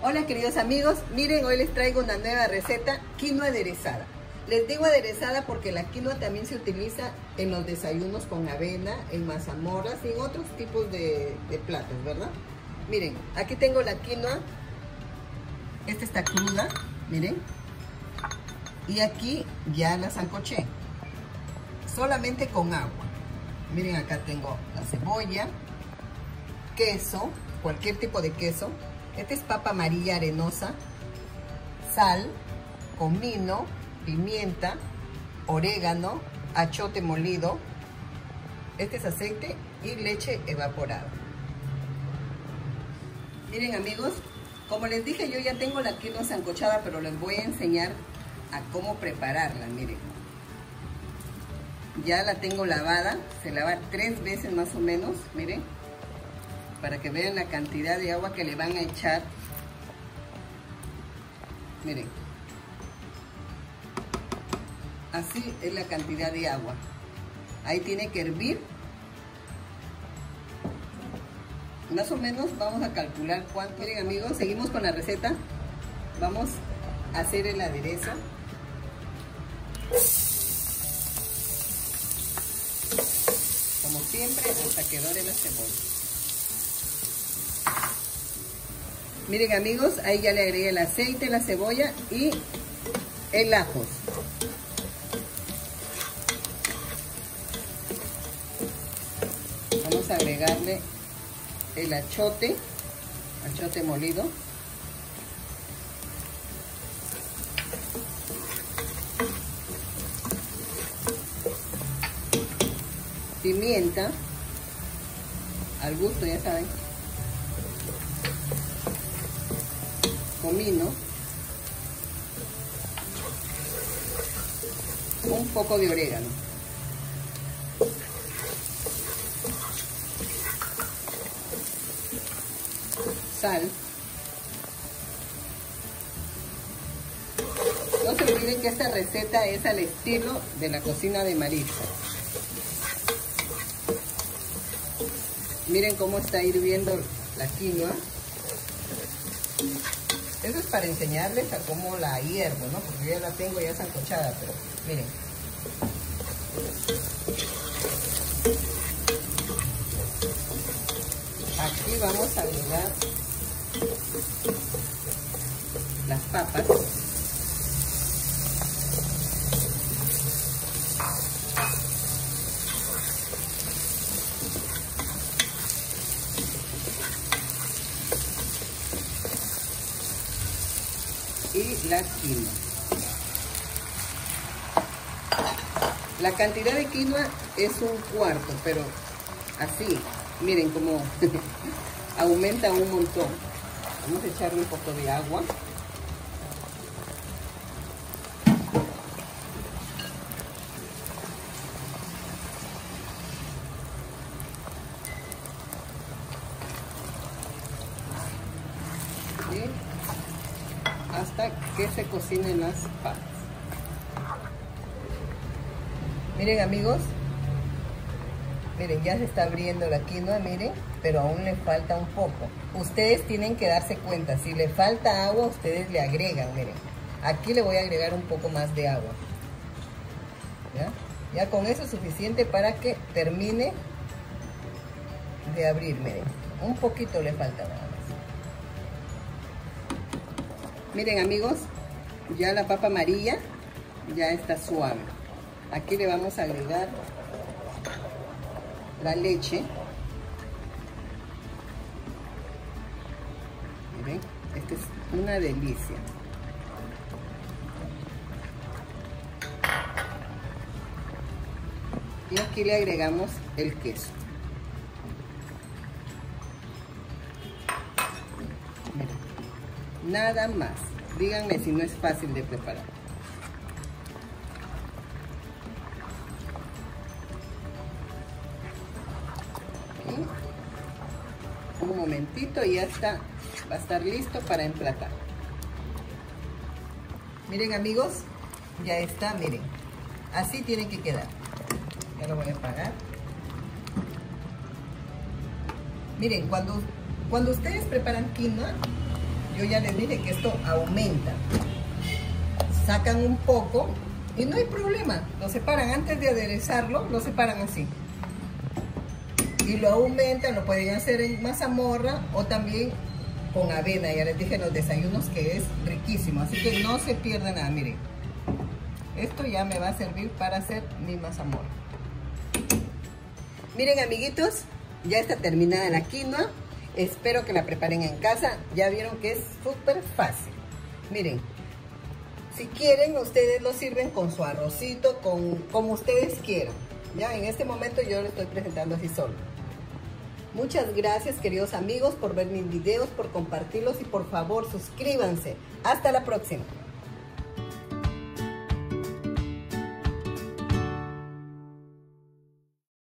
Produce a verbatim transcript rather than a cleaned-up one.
Hola queridos amigos, miren, hoy les traigo una nueva receta, quinoa aderezada. Les digo aderezada porque la quinoa también se utiliza en los desayunos con avena, en mazamorras y en otros tipos de, de platos, ¿verdad? Miren, aquí tengo la quinoa, esta está cruda, miren, y aquí ya la sancoché, solamente con agua. Miren, acá tengo la cebolla, queso, cualquier tipo de queso. Esta es papa amarilla arenosa, sal, comino, pimienta, orégano, achiote molido. Este es aceite y leche evaporada. Miren amigos, como les dije, yo ya tengo la quinoa sancochada, pero les voy a enseñar a cómo prepararla. Miren, ya la tengo lavada, se lava tres veces más o menos, miren, para que vean la cantidad de agua que le van a echar. Miren, así es la cantidad de agua. Ahí tiene que hervir. Más o menos vamos a calcular cuánto. Miren amigos, seguimos con la receta. Vamos a hacer el aderezo. Como siempre, hasta que dore la cebolla. Miren amigos, ahí ya le agregué el aceite, la cebolla y el ajo. Vamos a agregarle el achiote, achiote molido. Pimienta, al gusto, ya saben. Comino, un poco de orégano, sal. No se olviden que esta receta es al estilo de la cocina de Maritza. Miren cómo está hirviendo la quinoa. Eso es para enseñarles a cómo la hiervo, ¿no? Porque yo ya la tengo ya sancochada, pero miren. Aquí vamos a agregar las papas. Y la quinoa. La cantidad de quinoa es un cuarto, pero así, miren cómo aumenta un montón. Vamos a echarle un poco de agua. ¿Sí? Hasta que se cocinen las papas. Miren amigos, miren, ya se está abriendo la quinoa, miren, pero aún le falta un poco. Ustedes tienen que darse cuenta, si le falta agua, ustedes le agregan, miren. Aquí le voy a agregar un poco más de agua. ¿Ya? Ya con eso es suficiente para que termine de abrir, miren. Un poquito le falta nada más. Miren amigos, ya la papa amarilla ya está suave. Aquí le vamos a agregar la leche. Miren, esta es una delicia. Y aquí le agregamos el queso. Miren, nada más. Díganme si no es fácil de preparar. Un momentito y ya está, va a estar listo para emplatar. Miren amigos, ya está, miren, así tiene que quedar. Ya lo voy a apagar. Miren, cuando, cuando ustedes preparan quinoa, yo ya les dije que esto aumenta. Sacan un poco y no hay problema, lo separan antes de aderezarlo, lo separan así. Y lo aumentan, lo pueden hacer en mazamorra o también con avena, ya les dije en los desayunos que es riquísimo, así que no se pierde nada. Miren, esto ya me va a servir para hacer mi mazamorra. Miren, amiguitos, ya está terminada la quinoa. Espero que la preparen en casa. Ya vieron que es súper fácil. Miren, si quieren, ustedes lo sirven con su arrocito, con como ustedes quieran. Ya en este momento yo lo estoy presentando así solo. Muchas gracias, queridos amigos, por ver mis videos, por compartirlos y por favor suscríbanse. Hasta la próxima.